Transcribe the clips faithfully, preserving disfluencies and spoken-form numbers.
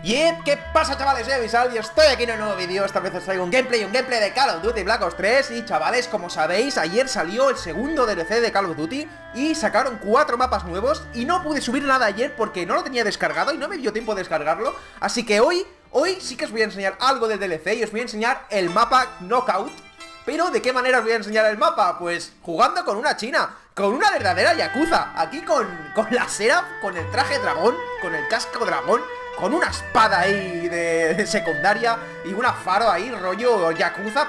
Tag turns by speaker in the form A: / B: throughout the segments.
A: Yep, ¿qué pasa, chavales? Soy Avisal y estoy aquí en un nuevo vídeo. Esta vez os traigo un gameplay, un gameplay de Call of Duty Black Ops tres. Y chavales, como sabéis, ayer salió el segundo D L C de Call of Duty y sacaron cuatro mapas nuevos. Y no pude subir nada ayer porque no lo tenía descargado y no me dio tiempo de descargarlo. Así que hoy, hoy sí que os voy a enseñar algo del D L C y os voy a enseñar el mapa Knockout. Pero ¿de qué manera os voy a enseñar el mapa? Pues jugando con una china, con una verdadera yakuza. Aquí con, con la Seraph, con el traje dragón, con el casco dragón, con una espada ahí de, de secundaria y una faro ahí, rollo yakuza.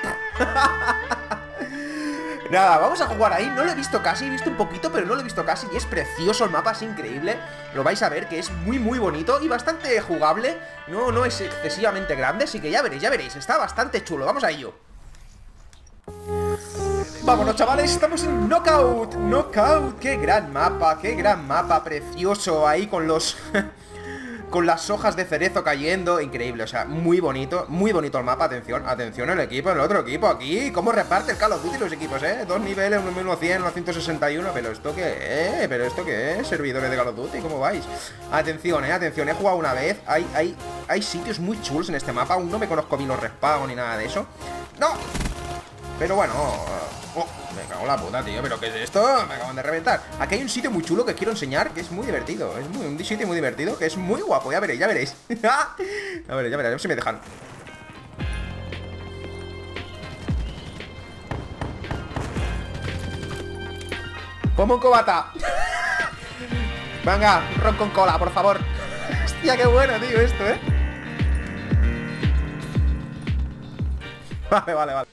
A: Nada, vamos a jugar ahí. No lo he visto casi, he visto un poquito, pero no lo he visto casi. Y es precioso el mapa, es increíble. Lo vais a ver, que es muy muy bonito y bastante jugable. No, no es excesivamente grande, así que ya veréis, ya veréis. Está bastante chulo, vamos a ello. Vámonos, chavales, estamos en Knockout. Knockout, qué gran mapa, qué gran mapa, precioso. Ahí con los... con las hojas de cerezo cayendo, increíble, o sea, muy bonito, muy bonito el mapa. Atención, atención el equipo, el otro equipo aquí, cómo reparte el Call of Duty los equipos, eh, dos niveles, uno cien, uno ciento sesenta y uno, pero esto qué es, pero esto qué es, servidores de Call of Duty, ¿cómo vais? Atención, eh, atención, he jugado una vez, hay, hay, hay sitios muy chulos en este mapa, aún no me conozco bien los respawn ni nada de eso, no, pero bueno... Oh, me cago en la puta, tío, ¿pero qué es esto? Me acaban de reventar. Aquí hay un sitio muy chulo que quiero enseñar, que es muy divertido. Es muy, un sitio muy divertido, que es muy guapo, ya veréis, ya veréis. A ver, ya veréis, a ver si me dejan. Como un cobata. Venga, ron con cola, por favor. Hostia, qué bueno, tío, esto, eh. Vale, vale, vale.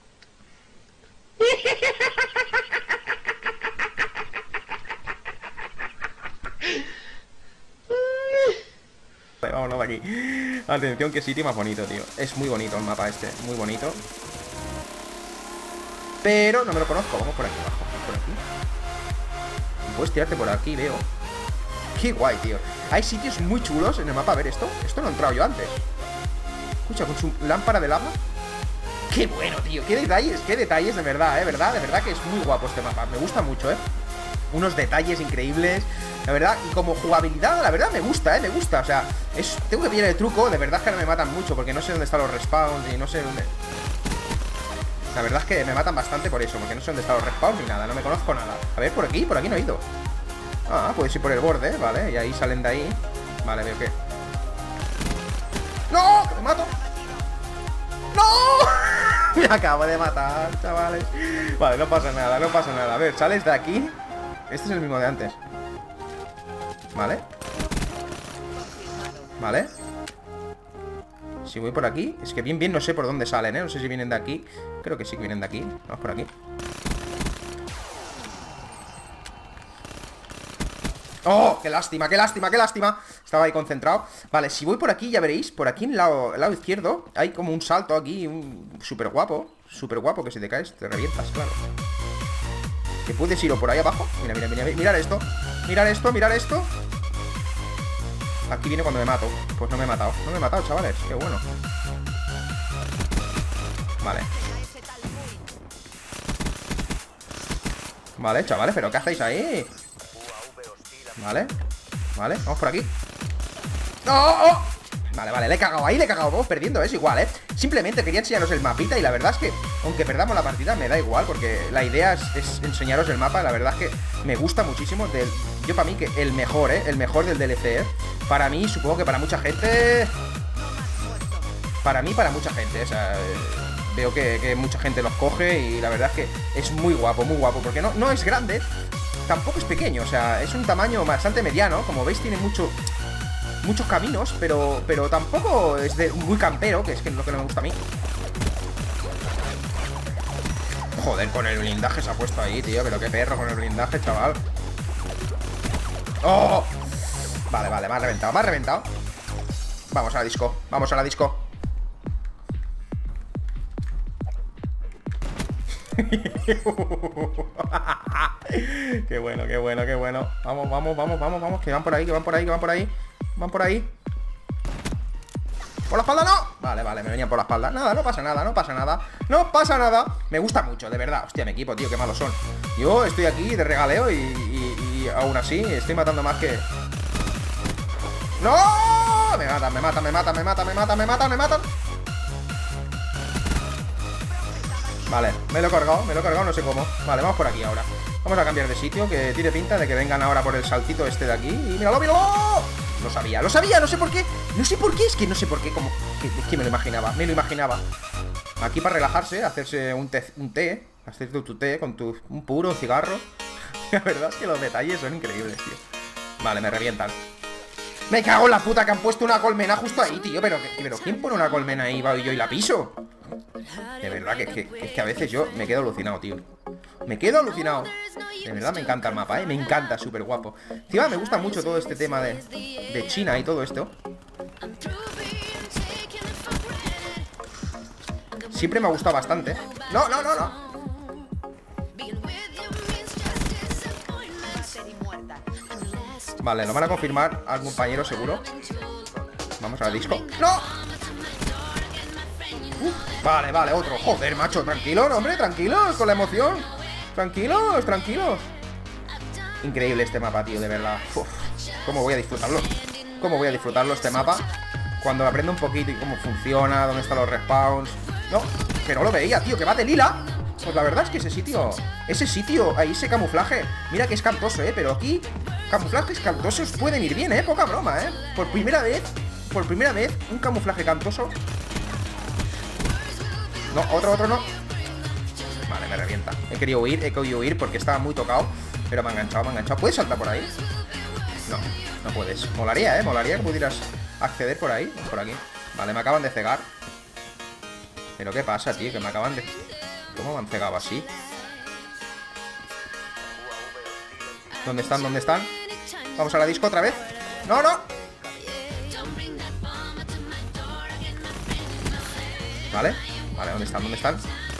A: Vale, vámonos de aquí. Atención, qué sitio más bonito, tío. Es muy bonito el mapa este, muy bonito. Pero no me lo conozco. Vamos por aquí abajo, vamos por aquí. Puedes tirarte por aquí, veo. Qué guay, tío. Hay sitios muy chulos en el mapa. A ver, esto Esto no he entrado yo antes. Escucha, con su lámpara de lava. Qué bueno, tío, qué detalles, qué detalles, de verdad, eh, verdad, de verdad que es muy guapo este mapa. Me gusta mucho, eh. Unos detalles increíbles, la verdad, y como jugabilidad, la verdad me gusta, eh, me gusta. O sea, es, tengo que pillar el truco, de verdad que no me matan mucho, porque no sé dónde están los respawns y no sé dónde... La verdad es que me matan bastante por eso, porque no sé dónde están los respawns ni nada, no me conozco nada. A ver, por aquí, por aquí no he ido. Ah, puedes ir por el borde, vale, y ahí salen de ahí. Vale, veo que... ¡No! ¡Que me mato! ¡No! Me acabo de matar, chavales. Vale, no pasa nada, no pasa nada. A ver, sales de aquí. Este es el mismo de antes. Vale. Vale. Si voy por aquí. Es que bien, bien no sé por dónde salen, ¿eh? No sé si vienen de aquí. Creo que sí que vienen de aquí. Vamos por aquí. ¡Oh! ¡Qué lástima, qué lástima, qué lástima! Estaba ahí concentrado. Vale, si voy por aquí, ya veréis. Por aquí en el lado, el lado izquierdo hay como un salto aquí, un súper guapo. Súper guapo, que si te caes te revientas, claro. Que puedes ir o por ahí abajo. Mira, mira, mira, mirar esto. Mirar esto, mirar esto. Aquí viene cuando me mato. Pues no me he matado, no me he matado, chavales. Qué bueno. Vale. Vale, chavales, pero ¿qué hacéis ahí? Vale, vale, vamos por aquí. ¡Oh, oh! Vale, vale, le he cagado ahí, le he cagado. Vamos perdiendo, es igual, ¿eh? Simplemente quería enseñaros el mapita y la verdad es que, aunque perdamos la partida, me da igual, porque la idea es, es enseñaros el mapa. La verdad es que me gusta muchísimo. Del, yo para mí que el mejor, ¿eh? El mejor del D L C, ¿eh? Para mí, supongo que para mucha gente... Para mí, para mucha gente, o sea... Veo que, que mucha gente los coge y la verdad es que es muy guapo, muy guapo. Porque no, no es grande, tampoco es pequeño, o sea, es un tamaño bastante mediano. Como veis, tiene mucho... muchos caminos, pero pero tampoco es de muy campero, que es que lo que no me gusta a mí. Joder, con el blindaje se ha puesto ahí, tío. Pero qué perro con el blindaje, chaval. ¡Oh! Vale, vale, me ha reventado, me ha reventado. Vamos a la disco, vamos a la disco. Qué bueno, qué bueno, qué bueno. Vamos, vamos, vamos, vamos, vamos. Que van por ahí, que van por ahí, que van por ahí. Van por ahí. ¿Por la espalda no? Vale, vale, me venían por la espalda. Nada, no pasa nada, no pasa nada. No pasa nada. Me gusta mucho, de verdad. Hostia, mi equipo, tío, qué malos son. Yo estoy aquí de regaleo y, y, y aún así estoy matando más que... ¡No! Me matan, me matan, me matan, me matan, me matan, me matan, me matan. Vale, me lo he cargado, me lo he cargado, no sé cómo. Vale, vamos por aquí ahora. Vamos a cambiar de sitio, que tiene pinta de que vengan ahora por el saltito este de aquí. Y míralo, míralo. Lo sabía, lo sabía, no sé por qué. No sé por qué, es que no sé por qué, como... Es que me lo imaginaba, me lo imaginaba. Aquí para relajarse, hacerse un té, un té hacer tu, tu té con tu, un puro, un cigarro. La verdad es que los detalles son increíbles, tío. Vale, me revientan. Me cago en la puta que han puesto una colmena justo ahí, tío. Pero, pero ¿quién pone una colmena ahí? Va y yo y la piso. De verdad que, que, que es que a veces yo me quedo alucinado, tío. Me quedo alucinado. De verdad me encanta el mapa, ¿eh? Me encanta, súper guapo. Encima me gusta mucho todo este tema de, de China y todo esto. Siempre me ha gustado bastante. No, no, no, no. Vale, lo van a confirmar al compañero seguro. Vamos a la disco. ¡No! Uh, vale, vale, otro. Joder, macho, tranquilo, hombre, tranquilos, con la emoción. Tranquilos, tranquilos. Increíble este mapa, tío, de verdad. Uf, ¿cómo voy a disfrutarlo? ¿Cómo voy a disfrutarlo este mapa? Cuando aprendo un poquito y cómo funciona, dónde están los respawns. No, que no lo veía, tío, que va de lila. Pues la verdad es que ese sitio, ese sitio, ahí ese camuflaje, mira que es cantoso, eh, pero aquí camuflajes cantosos pueden ir bien, eh, poca broma, eh. Por primera vez, por primera vez, un camuflaje cantoso. No, otro, otro no. Vale, me revienta. He querido huir, he querido huir porque estaba muy tocado. Pero me ha enganchado, me ha enganchado. ¿Puedes saltar por ahí? No, no puedes. Molaría, eh, molaría que pudieras acceder por ahí. Por aquí. Vale, me acaban de cegar. Pero ¿qué pasa, tío? Que me acaban de... ¿Cómo me han cegado así? ¿Dónde están? ¿Dónde están? Vamos a la disco otra vez. ¡No, no! Vale, vale, ¿dónde están? ¿Dónde están?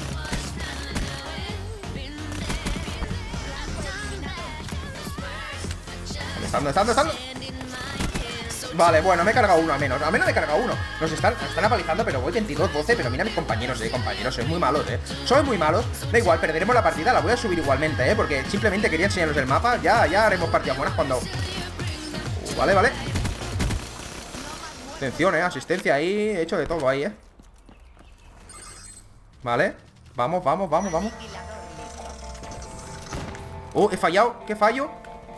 A: ¿Dónde están? ¿Dónde están? ¿Dónde están? Vale, bueno, me he cargado uno al menos. Al menos me he cargado uno. Nos están, nos están apalizando, pero voy veintidós doce. Pero mira mis compañeros, eh, compañeros. Sois muy malos, eh. Sois muy malos. Da igual, perderemos la partida. La voy a subir igualmente, eh. Porque simplemente quería enseñaros el mapa. Ya, ya haremos partidas buenas cuando... Uh, vale, vale. Atención, eh. Asistencia ahí. He hecho de todo ahí, eh. Vale. Vamos, vamos, vamos, vamos. Uh, he fallado. ¿Qué fallo?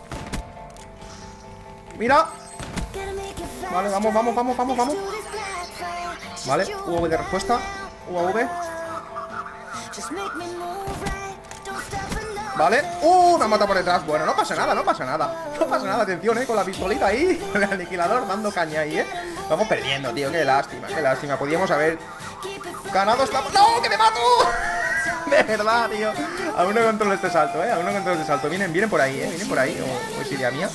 A: Mira. Vale, vamos, vamos, vamos, vamos, vamos. Vale, U A V de respuesta. U A V. Vale. Uh, me ha matado por detrás. Bueno, no pasa nada, no pasa nada. No pasa nada, atención, eh, con la pistolita ahí. Con el aniquilador dando caña ahí, eh. Vamos perdiendo, tío, qué lástima, qué lástima. Podíamos haber ganado esta... ¡No, que me mato! De verdad, tío. Aún no controlo este salto, eh. Aún no controlo este salto. Vienen, vienen por ahí, eh. Vienen por ahí. O, o es idea mía.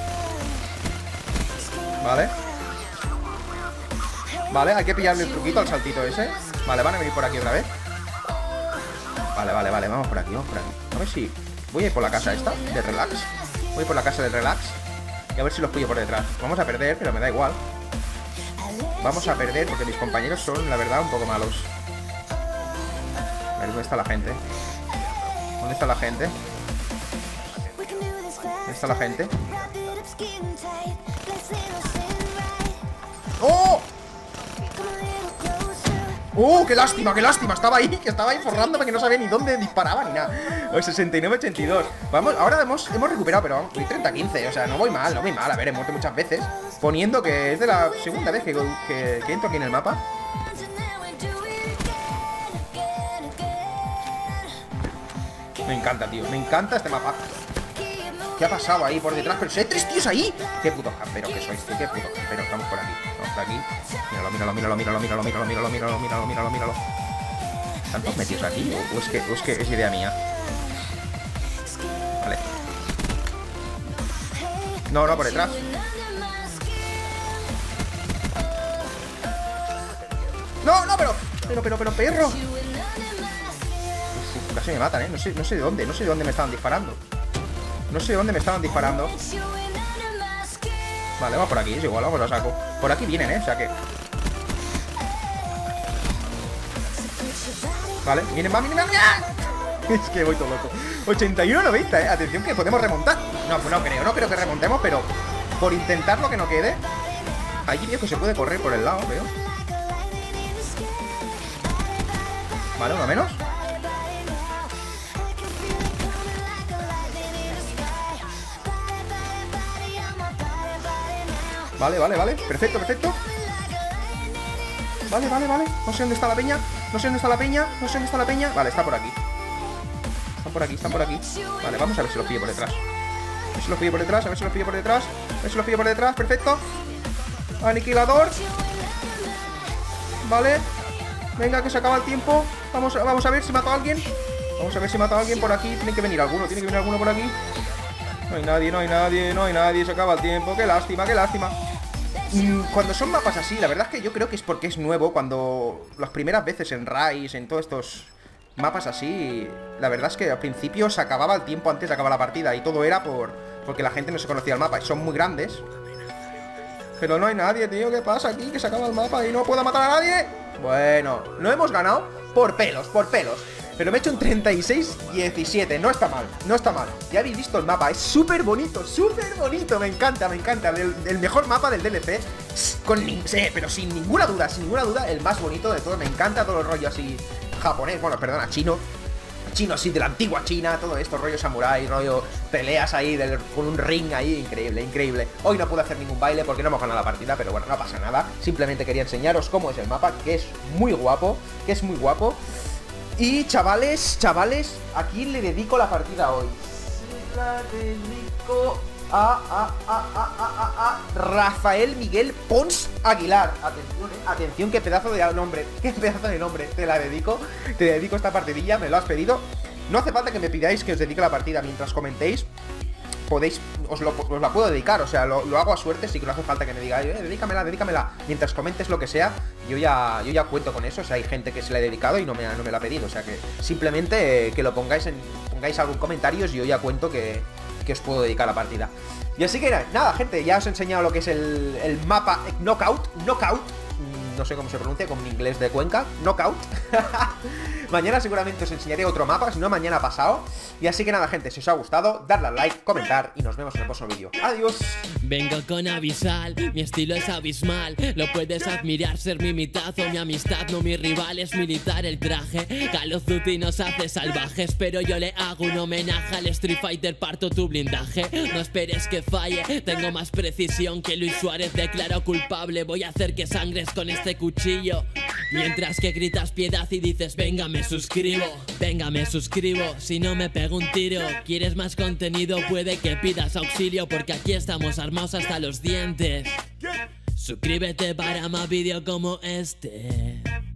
A: Vale. Vale, hay que pillarle el truquito al saltito ese. Vale, van a venir por aquí otra vez. Vale, vale, vale, vamos por aquí, vamos por aquí. A ver si... Voy a ir por la casa esta, de relax. Voy por la casa del relax. Y a ver si los pillo por detrás. Vamos a perder, pero me da igual. Vamos a perder porque mis compañeros son, la verdad, un poco malos. A ver, ¿dónde está la gente? ¿Dónde está la gente? ¿Dónde está la gente? ¡Oh! ¡Oh! ¡Qué lástima, qué lástima! Estaba ahí, que estaba ahí forrándome, que no sabía ni dónde disparaba ni nada. O sesenta y nueve ochenta y dos. Vamos, ahora hemos, hemos recuperado, pero vamos, voy treinta quince. O sea, no voy mal, no voy mal. A ver, he muerto muchas veces. Poniendo que es de la segunda vez que, que, que entro aquí en el mapa. Me encanta, tío. Me encanta este mapa. ¿Qué ha pasado ahí por detrás? Pero si hay tres tíos ahí. Qué puto camperos que sois, tío. Qué puto camperos. Vamos por aquí. Vamos por aquí. Míralo, míralo, míralo, míralo, míralo, míralo, míralo, míralo, míralo, míralo, míralo. ¿Están todos metidos aquí? ¿O es que, o es que es idea mía? Vale. No, no, por detrás. No, no, pero... Pero, pero, pero, perro. Uf, uf, casi me matan, ¿eh? No sé, no sé de dónde. No sé de dónde me estaban disparando. No sé de dónde me estaban disparando. Vale, vamos por aquí, es igual, vamos, lo saco. Por aquí vienen, eh, o sea que... Vale, vienen, van, vienen, van. Es que voy todo loco. ochenta y uno noventa, eh, atención que podemos remontar. No, pues no creo, no creo que remontemos, pero por intentar lo que no quede. Allí veo que se puede correr por el lado, veo. Vale, uno menos. Vale, vale, vale. Perfecto, perfecto. Vale, vale, vale. No sé dónde está la peña. No sé dónde está la peña. No sé dónde está la peña. Vale, está por aquí. Está por aquí, está por aquí. Vale, vamos a ver si lo pillo por detrás. A ver si lo pillo por detrás, a ver si lo pillo por detrás. A ver si lo pillo por detrás, perfecto. Aniquilador. Vale. Venga, que se acaba el tiempo. Vamos, vamos a ver si mato a alguien. Vamos a ver si mato a alguien por aquí. Tiene que venir alguno, tiene que venir alguno por aquí. No hay nadie, no hay nadie, no hay nadie. Se acaba el tiempo, qué lástima, qué lástima. Cuando son mapas así, la verdad es que yo creo que es porque es nuevo. Cuando las primeras veces en Rise, en todos estos mapas así, la verdad es que al principio se acababa el tiempo antes de acabar la partida. Y todo era por porque la gente no se conocía el mapa. Y son muy grandes. Pero no hay nadie, tío. ¿Qué pasa aquí? Que se acaba el mapa y no puedo matar a nadie. Bueno, no hemos ganado por pelos, por pelos. Pero me he hecho un treinta y seis diecisiete. No está mal, no está mal. Ya habéis visto el mapa, es súper bonito, súper bonito. Me encanta, me encanta. El, el mejor mapa del D L C. Con, sí, pero sin ninguna duda, sin ninguna duda, el más bonito de todos. Me encanta todo el rollo así japonés, bueno, perdona, chino. Chino así, de la antigua China. Todo esto, rollo samurai, rollo peleas ahí del, con un ring ahí. Increíble, increíble. Hoy no pude hacer ningún baile porque no hemos ganado la partida, pero bueno, no pasa nada. Simplemente quería enseñaros cómo es el mapa, que es muy guapo, que es muy guapo. Y chavales, chavales, ¿a quién le dedico la partida hoy? Se la dedico a, a, a, a, a, a Rafael Miguel Pons Aguilar. Atención, eh, atención, qué pedazo de nombre, qué pedazo de nombre. Te la dedico, te dedico esta partidilla, me lo has pedido. No hace falta que me pidáis que os dedique la partida mientras comentéis. Podéis, os, lo, os la puedo dedicar, o sea, lo, lo hago a suerte, sí que no hace falta que me digáis, eh, dedícamela, dedícamela. Mientras comentes lo que sea, yo ya, yo ya cuento con eso, o sea, hay gente que se la ha dedicado y no me, no me la ha pedido, o sea, que simplemente eh, que lo pongáis en, pongáis algún comentario y yo ya cuento que, que os puedo dedicar la partida. Y así que nada, gente, ya os he enseñado lo que es el, el mapa Knockout, Knockout, no sé cómo se pronuncia, como en inglés de Cuenca, Knockout. Mañana seguramente os enseñaré otro mapa, si no mañana pasado. Y así que nada, gente, si os ha gustado, darle al like, comentar y nos vemos en el próximo vídeo. Adiós.
B: Vengo con Avisal, mi estilo es abismal. Lo puedes admirar, ser mi mitad o mi amistad, no mi rival, es militar el traje. Call of Duty nos hace salvajes, pero yo le hago un homenaje al Street Fighter, parto tu blindaje. No esperes que falle, tengo más precisión que Luis Suárez, declaro culpable. Voy a hacer que sangres con este cuchillo. Mientras que gritas piedad y dices venga me suscribo, venga me suscribo, si no me pego un tiro. ¿Quieres más contenido? Puede que pidas auxilio porque aquí estamos armados hasta los dientes. Suscríbete para más vídeos como este.